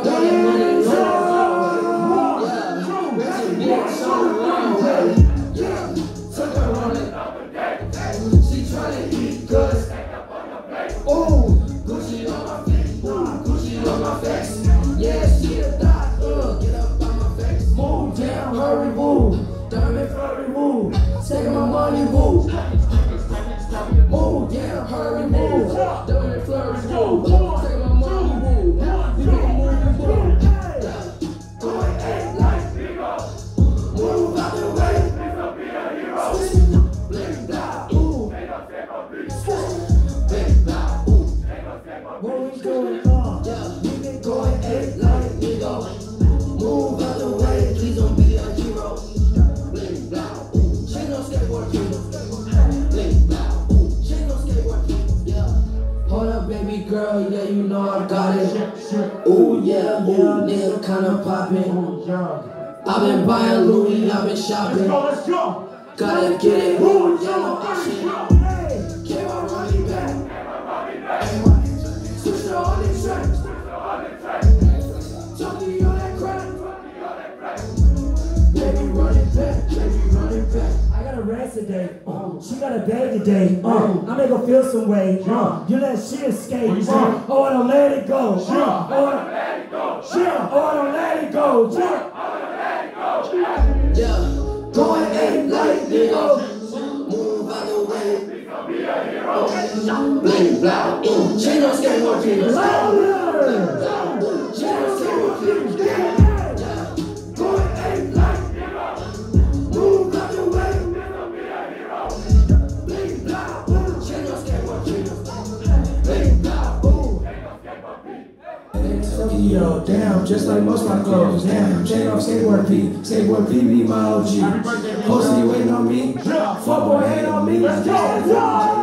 She tryna eat good. Ooh, Gucci on my face. Gucci on my face. Yeah, she a thot. Get up on my face. Move down, hurry, move. Diamond flurry, move. Take my money, move. Move down, hurry, move. Diamond flurry, move. Take my money, move. We gon' move, move. Going eight like move out the way. Bling, blah, ooh. Bling, blah, ooh. What we doing on? Yeah, we been going eight like nigga. Move out the way, please don't be a hero. Bling, blah, ooh. Chain on skateboard, king. Bling, blah, ooh. Chain on skateboard, king. Yeah. Hold up, baby girl, yeah, you know I got it. Ooh, yeah, ooh, nigga kinda poppin'. I've been buying Louis, I've been shopping. Let's go. Gotta get it, ooh, yeah, no option. Give my money back. Switch to all these tracks. Junkie on that crack. Baby, run it back. Baby, run it back. I got a rest today. She got a day today. I make her feel some way. You let shit escape. Oh, I don't let it go. Oh, I don't let it go. Oh, I don't let it go. Yeah, going eight like nigga. Move out the way. Bling, blah, ooh. Chain on skateboard, king. Bling, blah, ooh. Chain on skateboard, king. Yeah, going eight like nigga. Move out the way. Bling, blah, ooh. Chain on skateboard, king. Bling, blah, ooh. Tokyo, damn, just like most of my clothes, damn, chain off skateboard P be my OG. Hosting, you waiting on me? Fuck boy, hate on me. Let's go!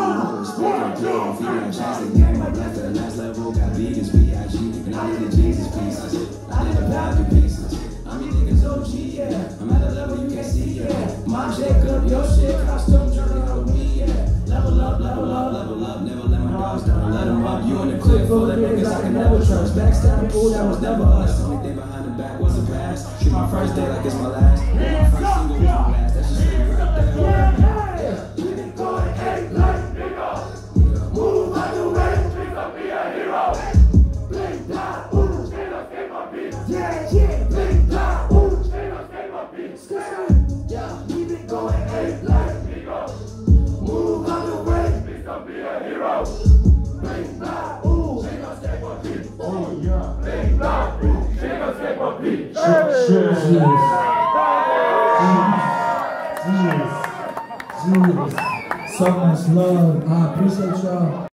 Game, my black to the last level, got vegans, B.I.G. And I need the Jesus pieces, I need the value pieces. I mean niggas OG, yeah. I'm at a level you can't see, yeah. My Jacob, your shit, costume, journey on me, yeah. Level up, never let my dogs down, let them up. You in the clip full of niggas I can never trust. Backstabbing, ooh, that was never us. Only thing behind the back was the past. Treat my first day like it's my last. My first single was my last. That's just straight right there. Yeah, we been going eight like nigga. Move out the way. Please don't be a hero. Bling, blah, ooh. Chain on skateboard beat. Yeah. Bling, blah, ooh. Chain on skateboard beat. Yeah, we been going eight like nigga. Move out the way. Please don't be a hero. Bling, blah, ooh. Chain on skateboard beat. Oh yeah. Bling, blah, ooh. Chain on skateboard beat. Jesus. So much love. I appreciate y'all.